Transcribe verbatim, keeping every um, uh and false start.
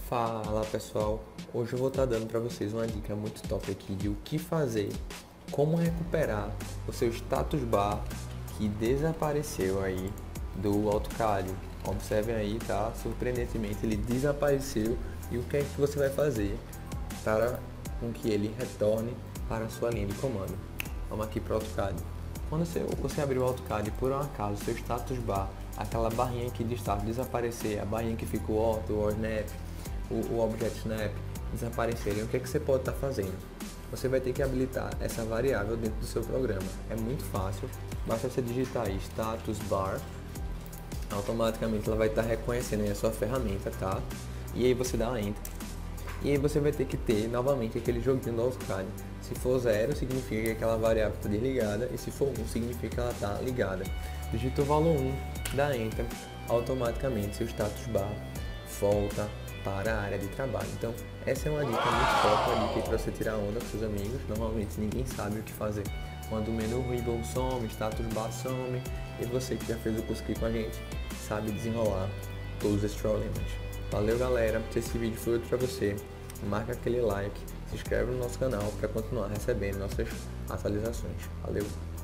Fala pessoal, hoje eu vou estar dando para vocês uma dica muito top aqui de o que fazer, como recuperar o seu status bar que desapareceu aí do AutoCAD. Observem aí, tá? Surpreendentemente ele desapareceu e o que é que você vai fazer para com que ele retorne para a sua linha de comando. Vamos aqui para o AutoCAD. Quando você, você abrir o AutoCAD por um acaso, seu status bar, aquela barrinha aqui de start desaparecer, a barrinha que ficou Auto, o Snap, o, o Object Snap desaparecerem, o que é que você pode estar fazendo? Você vai ter que habilitar essa variável dentro do seu programa. É muito fácil, basta você digitar aí status bar, automaticamente ela vai estar reconhecendo aí a sua ferramenta, tá? E aí você dá Enter. E aí você vai ter que ter novamente aquele joguinho do AutoCAD. Se for zero, significa que aquela variável está desligada, e se for um, significa que ela está ligada. Digita o valor um, dá Enter, automaticamente seu status bar volta para a área de trabalho. Então, essa é uma dica muito top, uma dica para você tirar onda com seus amigos. Normalmente ninguém sabe o que fazer quando o menu Ribbon some, status bar some, e você que já fez o curso aqui com a gente sabe desenrolar todos esses problemas. Valeu galera, se esse vídeo foi útil para você, marca aquele like, se inscreve no nosso canal para continuar recebendo nossas atualizações. Valeu!